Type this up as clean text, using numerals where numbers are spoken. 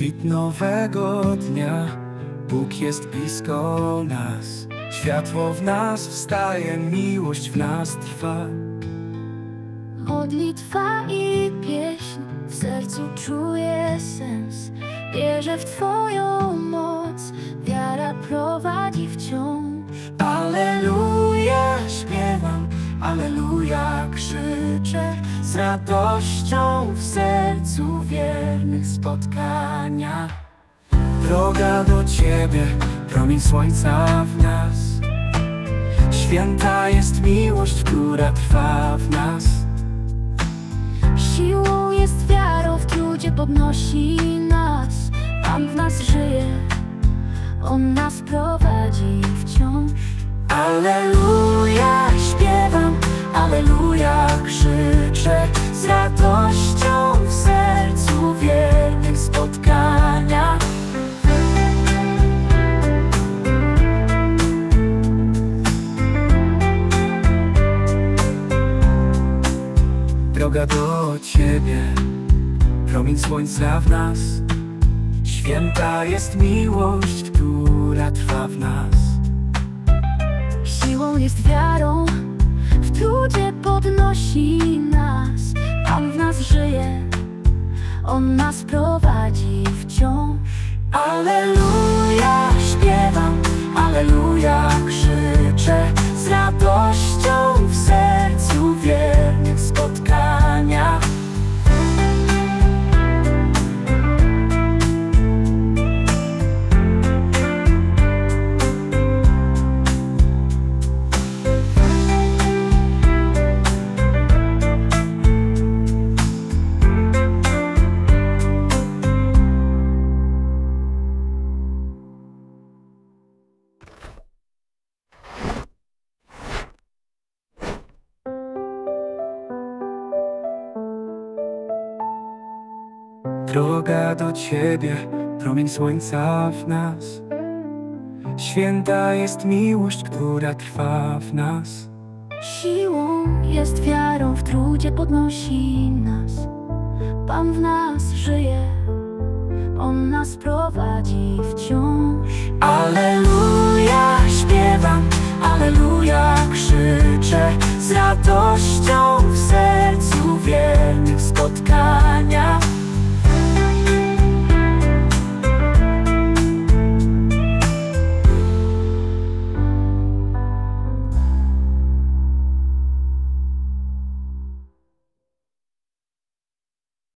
Świt nowego dnia, Bóg jest blisko nas. Światło w nas wstaje, miłość w nas trwa. Modlitwa i pieśń, w sercu czuję sens. Wierzę w Twoją moc, wiara prowadzi wciąż. Alleluja śpiewam, alleluja krzyczę, z radością w sercu wiernych spotkania. Droga do Ciebie, promień słońca w nas. Święta jest miłość, która trwa w nas. Siłą jest wiarą, w trudzie podnosi nas. Pan w nas żyje, On nas prowadzi wciąż. Alleluja śpiewam, alleluja krzyczę, z radością w sercu wiernych spotkania. Droga do Ciebie, promień słońca w nas. Święta jest miłość, która trwa w nas. Siłą jest wiarą, w trudzie podnosi nas. Pan w nas żyje, On nas prowadzi wciąż. Alleluja śpiewam, alleluja krzyczę, z radością w sercu wiernych spotkania. Droga do Ciebie, promień słońca w nas. Święta jest miłość, która trwa w nas. Siłą jest wiarą, w trudzie podnosi nas. Pan w nas żyje, On nas prowadzi wciąż. Alleluja śpiewam,